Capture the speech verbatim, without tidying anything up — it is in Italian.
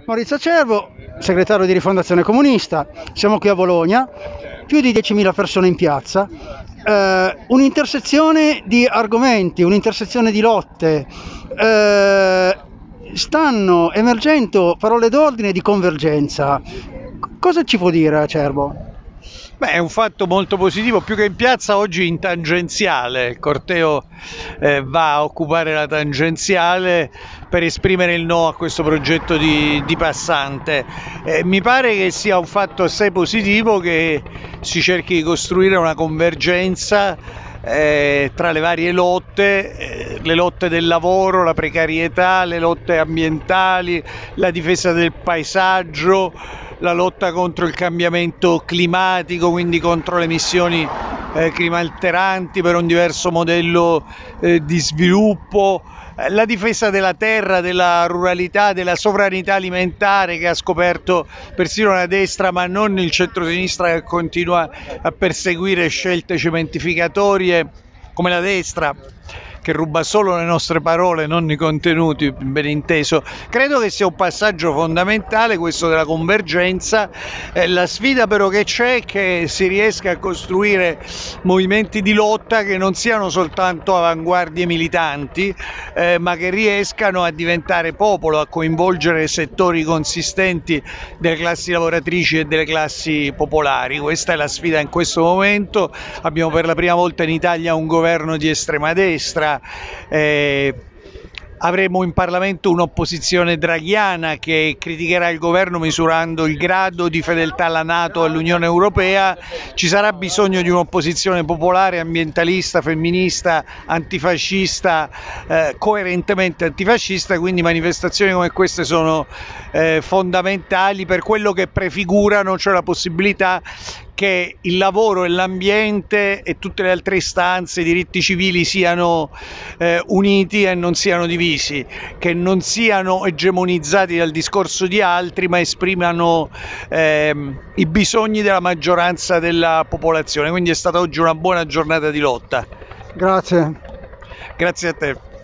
Maurizio Cervo, segretario di Rifondazione Comunista, siamo qui a Bologna, più di diecimila persone in piazza, eh, un'intersezione di argomenti, un'intersezione di lotte, eh, stanno emergendo parole d'ordine di convergenza. Cosa ci può dire Cervo? Beh, è un fatto molto positivo, più che in piazza oggi in tangenziale, il corteo eh, va a occupare la tangenziale per esprimere il no a questo progetto di, di passante. Eh, mi pare che sia un fatto assai positivo che si cerchi di costruire una convergenza eh, tra le varie lotte, eh, le lotte del lavoro, la precarietà, le lotte ambientali, la difesa del paesaggio, la lotta contro il cambiamento climatico, quindi contro le emissioni eh, climalteranti, per un diverso modello eh, di sviluppo, eh, la difesa della terra, della ruralità, della sovranità alimentare che ha scoperto persino la destra, ma non il centro-sinistra che continua a perseguire scelte cementificatorie come la destra, che ruba solo le nostre parole, non i contenuti, ben inteso. Credo che sia un passaggio fondamentale questo della convergenza. Eh, la sfida però che c'è è che si riesca a costruire movimenti di lotta che non siano soltanto avanguardie militanti, eh, ma che riescano a diventare popolo, a coinvolgere settori consistenti delle classi lavoratrici e delle classi popolari. Questa è la sfida in questo momento. Abbiamo per la prima volta in Italia un governo di estrema destra. Eh, avremo in Parlamento un'opposizione draghiana che criticherà il governo misurando il grado di fedeltà alla NATO e all'Unione Europea. Ci sarà bisogno di un'opposizione popolare, ambientalista, femminista, antifascista, eh, coerentemente antifascista, quindi manifestazioni come queste sono eh, fondamentali per quello che prefigurano, cioè la possibilità che il lavoro e l'ambiente e tutte le altre istanze, i diritti civili siano eh, uniti e non siano divisi, che non siano egemonizzati dal discorso di altri, ma esprimano ehm, i bisogni della maggioranza della popolazione. Quindi è stata oggi una buona giornata di lotta. Grazie. Grazie a te.